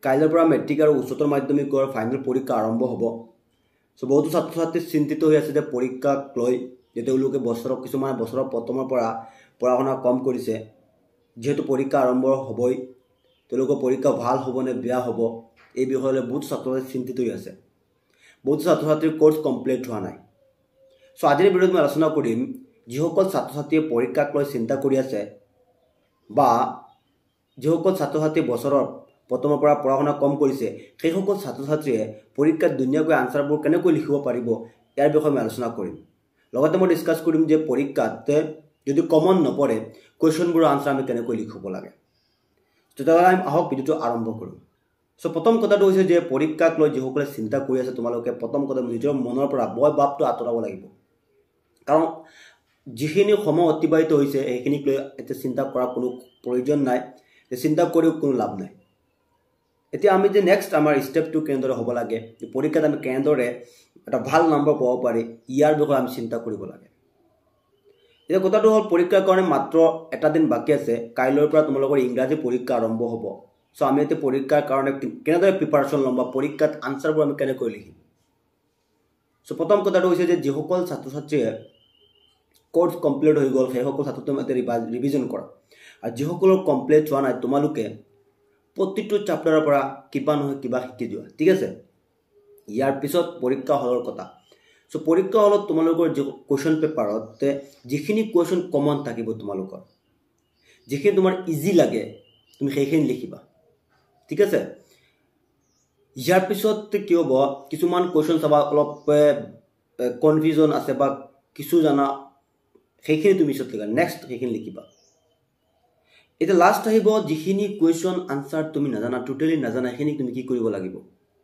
কাইলৈৰ পৰা মেট্ৰিক আৰু উচ্চতৰ মাধ্যমিকৰ ফাইনেল পৰীক্ষা আৰম্ভ হ'ব। সো বহুতো ছাত্ৰ ছাত্ৰী চিন্তিত হৈ আছে যে পৰীক্ষাক লৈ যে তেওঁলোকে কিছুমান বছৰৰ প্ৰথমৰ পৰা পঢ়া শুনা কম কৰিছে, যেহেতু পৰীক্ষা আৰম্ভ হ'বই, তেওঁলোকৰ পৰীক্ষা ভাল হ'ব নে বেয়া হ'ব এই বিষয়ে লৈ বহুত ছাত্ৰ ছাত্ৰী চিন্তিত হৈ আছে। বহুতো ছাত্ৰ ছাত্ৰীৰ কোৰ্চ কমপ্লিট হোৱা নাই। সো আজিৰ ভিডিঅ'ত মই আলোচনা কৰিম যিসকল ছাত্ৰ ছাত্ৰীয়ে পৰীক্ষাক লৈ চিন্তা কৰি আছে বা যিসকল ছাত্ৰ ছাত্ৰী বছৰৰ প্ৰথমৰ পৰা পঢ়া শুনা কম কৰিছে, সেইসকল ছাত্ৰ ছাত্ৰীয়ে পৰীক্ষাত ধুনীয়াকৈ আনচাৰবোৰ কেনেকৈ লিখিব পাৰিব ইয়াৰ বিষয়ে মই আলোচনা কৰিম। লগতে মই ডিছকাছ কৰিম যে পৰীক্ষাত যদি কমন নপৰে কুৱেশ্যনবোৰৰ আনচাৰ আমি কেনেকৈ লিখিব লাগে। তেতিয়াহ'লে আমি আহক ভিডিঅ'টো আৰম্ভ কৰোঁ। সো প্ৰথম কথাটো হৈছে যে পৰীক্ষাক লৈ যিসকলে চিন্তা কৰি আছে তোমালোকে প্ৰথম কথা নিজৰ মনৰ পৰা ভয় ভাৱটো আঁতৰাব লাগিব। কাৰণ যিখিনি সময় অতিবাহিত হৈছে সেইখিনিক লৈ এতিয়া চিন্তা কৰাৰ কোনো প্ৰয়োজন নাই, চিন্তা কৰিও কোনো লাভ নাই। এতিয়া আমি যে নেক্সট আমাৰ ষ্টেপটো কেনেদৰে হ'ব লাগে, পৰীক্ষাত আমি কেনেদৰে এটা ভাল নম্বৰ পাব পাৰি ইয়াৰ বিষয়ে আমি চিন্তা কৰিব লাগে। এতিয়া কথাটো হ'ল পৰীক্ষাৰ কাৰণে মাত্ৰ এটা দিন বাকী আছে। কাইলৈৰ পৰা তোমালোকৰ ইংৰাজী পৰীক্ষা আৰম্ভ হ'ব। সো আমি এতিয়া পৰীক্ষাৰ কাৰণে কেনেদৰে প্ৰিপাৰেশ্যন ল'ম বা পৰীক্ষাত আনচাৰবোৰ আমি কেনেকৈ লিখিম। সো প্ৰথম কথাটো হৈছে যে যিসকল ছাত্ৰ ছাত্ৰীয়ে কোৰ্চ কমপ্লিট হৈ গ'ল সেইসকল ছাত্ৰ ছাত্ৰীয়ে ৰিভিজন কৰা, আৰু যিসকলৰ কমপ্লিট হোৱা নাই তোমালোকে প্ৰতিটো চেপ্টাৰৰ পৰা কিবা নহয় কিবা শিকি যোৱা, ঠিক আছে। ইয়াৰ পিছত পৰীক্ষা হলৰ কথা। সো পৰীক্ষা হলত তোমালোকৰ যি কুৱেশ্যন পেপাৰত যিখিনি কুৱেশ্যন কমন থাকিব, তোমালোকৰ যিখিনি তোমাৰ ইজি লাগে তুমি সেইখিনি লিখিবা, ঠিক আছে। ইয়াৰ পিছত কি হ'ব, কিছুমান কুৱেশ্যন চাবা অলপ কনফিউজন আছে বা কিছু জানা, সেইখিনি তুমি পিছত লিখা, নেক্সট সেইখিনি লিখিবা। এতিয়া লাষ্ট আহিব যিখিনি কুৱেশ্যন আনচাৰ তুমি নাজানা, টোটেলি নাজানা, সেইখিনি তুমি কি কৰিব লাগিব।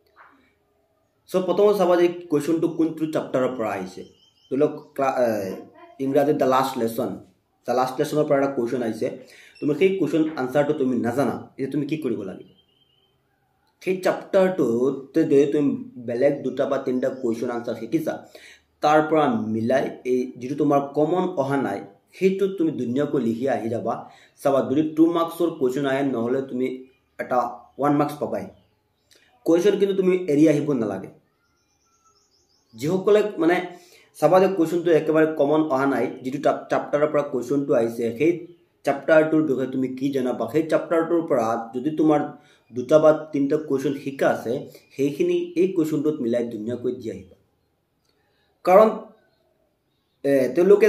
সো প্ৰথমে চাবা যে কুৱেশ্যনটো কোনটো চেপ্টাৰৰ পৰা আহিছে। ধৰি লওক ইংৰাজীত দ্য লাষ্ট লেচনৰ পৰা এটা কুৱেশ্যন আহিছে, তুমি সেই কুৱেশ্যন আনচাৰটো তুমি নাজানা, এতিয়া তুমি কি কৰিব লাগিব। সেই চেপ্টাৰটোত যদি তুমি বেলেগ 2টা বা 3টা কুৱেশ্যন আনচাৰ শিকিছা, তাৰ পৰা মিলাই এই যিটো তোমাৰ কমন অহা নাই সেইটো তুমি ধুনীয়াকৈ লিখি আহি যাবা। চাবা যদি 2 মাৰ্কছৰ কুৱেশ্যন আহে নহ'লে তুমি এটা 1 মাৰ্কছ পাবাই। কুৱেশ্যন কিন্তু তুমি এৰি আহিব নালাগে। যিসকলে মানে চাবা যে কুৱেশ্যনটো একেবাৰে কমন অহা নাই, যিটো চেপ্টাৰৰ পৰা কুৱেশ্যনটো আহিছে সেই চেপ্টাৰটোৰ বিষয়ে তুমি কি জানা, বা সেই চেপ্টাৰটোৰ পৰা যদি তোমাৰ 2টা বা 3টা কুৱেশ্যন শিকা আছে সেইখিনি এই কুৱেশ্যনটোত মিলাই ধুনীয়াকৈ দি আহিবা। কাৰণ তেওঁলোকে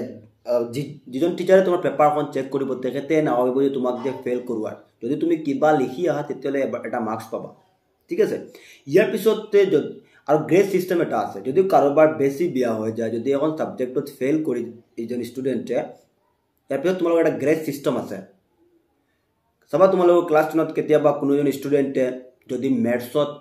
যিজন টিচাৰে তোমাৰ পেপাৰখন চেক কৰিব তেখেতে নাভাবিব যে তোমাক যে ফেইল কৰোৱাৰ, যদি তুমি কিবা লিখি আহা তেতিয়াহ'লে এটা মাৰ্কছ পাবা, ঠিক আছে। ইয়াৰ পিছতে আৰু গ্ৰেড ছিষ্টেম এটা আছে। যদি কাৰোবাৰ বেছি বেয়া হৈ যায়, যদি এখন ছাবজেক্টত ফেইল কৰি এজন ষ্টুডেণ্টে, তাৰপিছত তোমালোকৰ এটা গ্ৰেড ছিষ্টেম আছে। চাবা তোমালোকৰ ক্লাছ 10ত কেতিয়াবা কোনো এজন ষ্টুডেণ্টে যদি মেথছত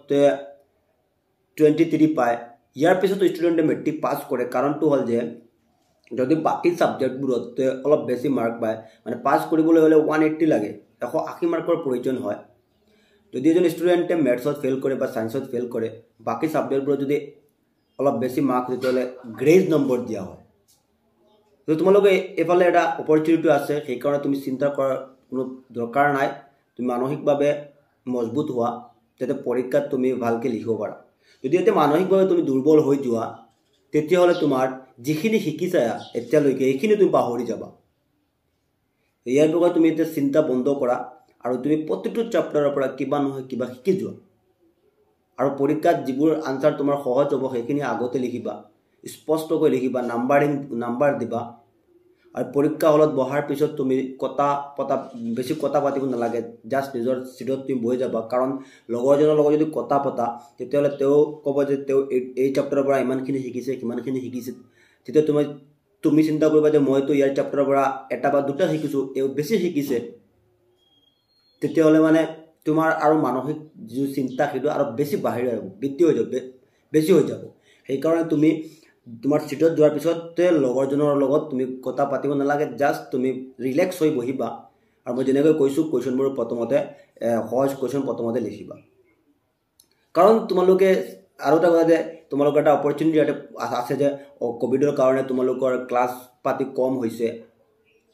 23 পায়, ইয়াৰ পিছত ষ্টুডেণ্টে মেট্ৰিক পাছ কৰে। কাৰণটো হ'ল যে যদি বাকী ছাবজেক্টবোৰত অলপ বেছি মাৰ্ক পায়, মানে পাছ কৰিবলৈ হ'লে 180 লাগে, 180 মাৰ্কৰ প্ৰয়োজন হয়। যদি এজন ষ্টুডেণ্টে মেথছত ফেইল কৰে বা ছায়েন্সত ফেইল কৰে, বাকী ছাবজেক্টবোৰত যদি অলপ বেছি মাৰ্ক তেতিয়াহ'লে গ্ৰেড নম্বৰ দিয়া হয়। তো তোমালোকে এইফালে এটা অপৰচুনিটি আছে, সেইকাৰণে তুমি চিন্তা কৰাৰ কোনো দৰকাৰ নাই। তুমি মানসিকভাৱে মজবুত হোৱা যাতে পৰীক্ষাত তুমি ভালকৈ লিখিব পাৰা। যদি এতিয়া মানসিকভাৱে তুমি দুৰ্বল হৈ যোৱা তেতিয়াহ'লে তোমাৰ যিখিনি শিকিছা এতিয়ালৈকে সেইখিনি তুমি পাহৰি যাবা। ইয়াৰ বিষয়ে তুমি এতিয়া চিন্তা বন্ধ কৰা আৰু তুমি প্ৰতিটো চেপ্টাৰৰ পৰা কিবা নহয় কিবা শিকি যোৱা। আৰু পৰীক্ষাত যিবোৰ আনচাৰ তোমাৰ সহজ হ'ব সেইখিনি আগতে লিখিবা, স্পষ্টকৈ লিখিবা, নাম্বাৰ দিবা। আৰু পৰীক্ষা হলত বহাৰ পিছত তুমি বেছি কথা পাতিব নালাগে, জাষ্ট নিজৰ চিটত তুমি বহি যাবা। কাৰণ লগৰজনৰ লগত যদি কথা পতা তেতিয়াহ'লে তেওঁ ক'ব যে তেওঁ এই চেপ্টাৰৰ পৰা ইমানখিনি শিকিছে সিমানখিনি শিকিছে, তেতিয়া তুমি চিন্তা কৰিবা যে মইতো ইয়াৰ চেপ্টাৰৰ পৰা 1 বা 2টা শিকিছোঁ, এও বেছি শিকিছে। তেতিয়াহ'লে মানে তোমাৰ আৰু মানসিক যিটো চিন্তা সেইটো আৰু বেছি বৃদ্ধি হৈ যাব, বেছি হৈ যাব। সেইকাৰণে তুমি তোমাৰ চিটত যোৱাৰ পিছতে লগৰজনৰ লগত তুমি কথা পাতিব নালাগে, জাষ্ট তুমি ৰিলেক্স হৈ বহিবা। আৰু মই যেনেকৈ কৈছোঁ কুৱেশ্যনবোৰ প্ৰথমতে সহজ কুৱেশ্যন প্ৰথমতে লিখিবা। কাৰণ তোমালোকে আৰু এটা কথা যে তোমালোকৰ এটা অপৰচুনিটি আছে যে ক'ভিডৰ কাৰণে তোমালোকৰ ক্লাছ পাতি কম হৈছে,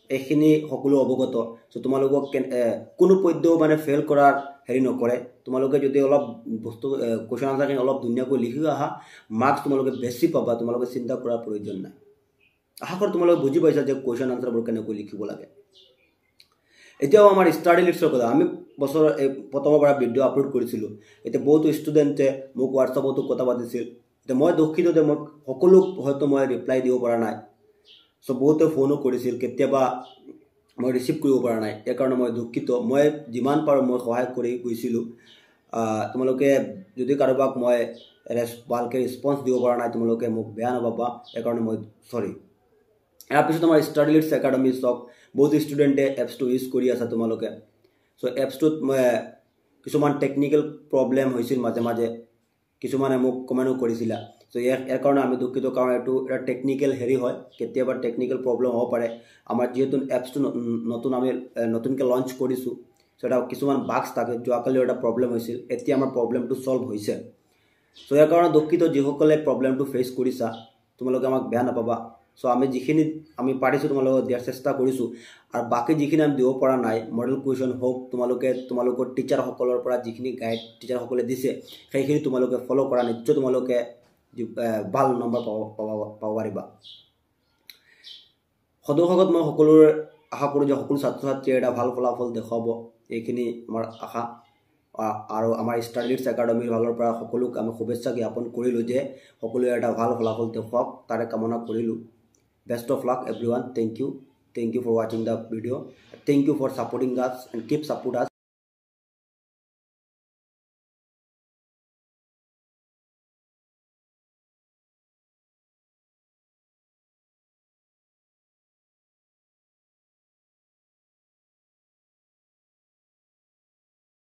এইখিনি সকলো অৱগত। চ' তোমালোকক কোনো পদ্য মানে ফেইল কৰাৰ হেৰি নকৰে। তোমালোকে যদি অলপ বস্তু কুৱেশ্যন আনচাৰখিনি অলপ ধুনীয়াকৈ লিখি আহা, মাৰ্কছ তোমালোকে বেছি পাবা। তোমালোকে চিন্তা কৰাৰ প্ৰয়োজন নাই। আশা কৰোঁ তোমালোকে বুজি পাইছা যে কুৱেশ্যন আনচাৰবোৰ কেনেকৈ লিখিব লাগে। এতিয়াও আমাৰ ষ্টাডি লিষ্টৰ কথা আমি বছৰৰ প্ৰথমৰ পৰা ভিডিঅ' আপলোড কৰিছিলোঁ। এতিয়া বহুতো ষ্টুডেণ্টে মোক হোৱাটছআপতো কথা পাতিছিল। এতিয়া মই দুখিত যে মই সকলো হয়তো মই ৰিপ্লাই দিব পৰা নাই। চ' বহুতে ফোনো কৰিছিল, কেতিয়াবা মই ৰিচিভ কৰিব পৰা নাই। এই কাৰণে মই দুখিত। মই যিমান পাৰোঁ মই সহায় কৰি গৈছিলোঁ। তোমালোকে যদি কাৰোবাক মই ভালকৈ ৰেছপন্স দিব পৰা নাই, তোমালোকে মোক বেয়া নাপাবা। সেইকাৰণে মই চৰি। ইয়াৰ পিছত আমাৰ ষ্টাডি লিষ্ট একাডেমি চাওক, বহুত ষ্টুডেণ্টে এপছটো ইউজ কৰি আছে তোমালোকে। চ' এপছটোত কিছুমান টেকনিকেল প্ৰব্লেম হৈছিল মাজে মাজে, কিছুমানে মোক কমেণ্টো কৰিছিলা। চ' ইয়াৰ কাৰণে আমি দুখিত, কাৰণ এইটো এটা টেকনিকেল হেৰি হয়, কেতিয়াবা টেকনিকেল প্ৰব্লেম হ'ব পাৰে। আমাৰ যিহেতু এপছটো আমি নতুনকৈ লঞ্চ কৰিছোঁ, চ' এটা কিছুমান বাগছ থাকে। যোৱাকালিও এটা প্ৰব্লেম হৈছিল, এতিয়া আমাৰ প্ৰব্লেমটো ছল্ভ হৈছে। চ' ইয়াৰ কাৰণে দুখিত যিসকলে প্ৰব্লেমটো ফেচ কৰিছা, তোমালোকে আমাক বেয়া নাপাবা। চ' আমি যিখিনি আমি পাৰিছোঁ তোমালোকক দিয়াৰ চেষ্টা কৰিছোঁ। আৰু বাকী যিখিনি আমি দিব পৰা নাই, মডেল কুৱেশ্যন হওক, তোমালোকৰ টিচাৰসকলৰ পৰা যিখিনি গাইড টিচাৰসকলে দিছে, সেইখিনি তোমালোকে ফ'ল' কৰা, নিশ্চয় তোমালোকে ভাল নম্বৰ পাব পাৰিবা। সদৌ মই সকলোৰে আশা কৰোঁ যে সকলো ছাত্ৰ ছাত্ৰীয়ে এটা ভাল ফলাফল দেখুৱাব। এইখিনি আমাৰ আশা। আৰু আমাৰ ষ্টাডি লিষ্ট একাডেমীৰ ফালৰ পৰা সকলোক আমি শুভেচ্ছা জ্ঞাপন কৰিলোঁ যে সকলোৱে এটা ভাল ফলাফল দেখুৱাওক, তাৰে কামনা কৰিলোঁ। Best of luck everyone. Thank you for watching the video. Thank you for supporting us and keep support us.